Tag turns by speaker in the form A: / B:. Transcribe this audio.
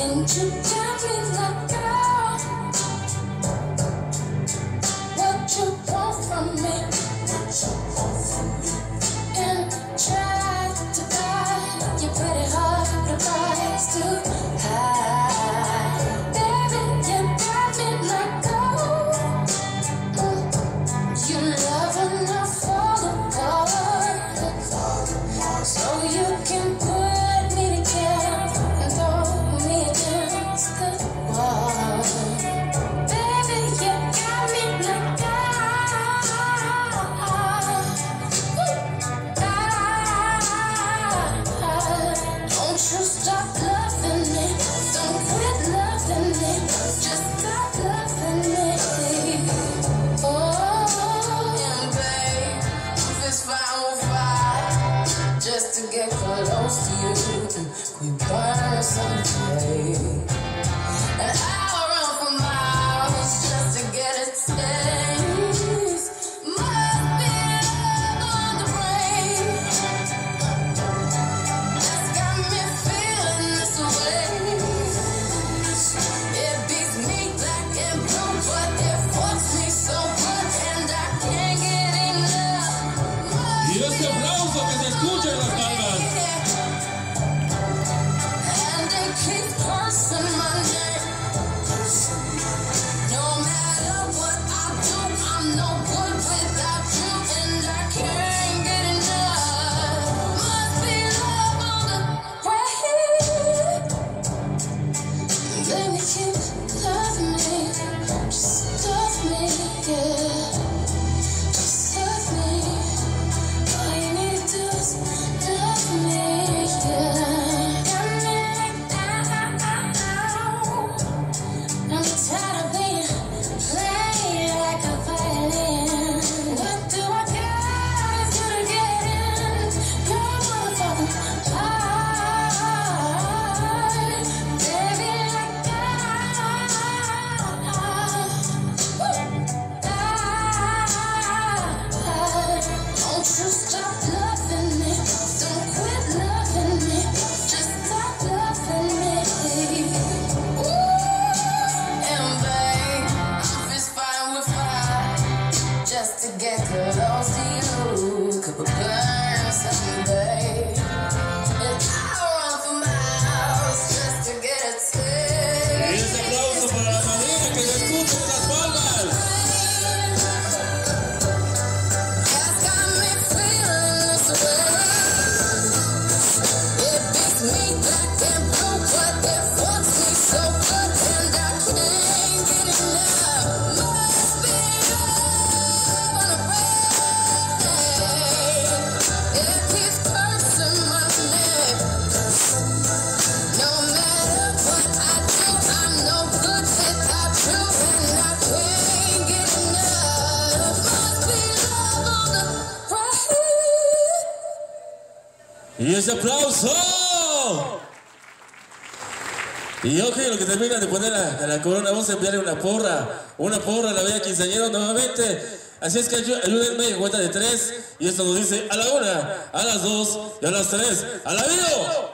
A: Y ese aplauso. Y ok, lo que termina de poner a la corona, vamos a enviarle una porra a la bella quinceañera nuevamente. Así es que ayúdenme en cuenta de 3. Y esto nos dice a la 1, a las 2 y a las 3. ¡A la vivo!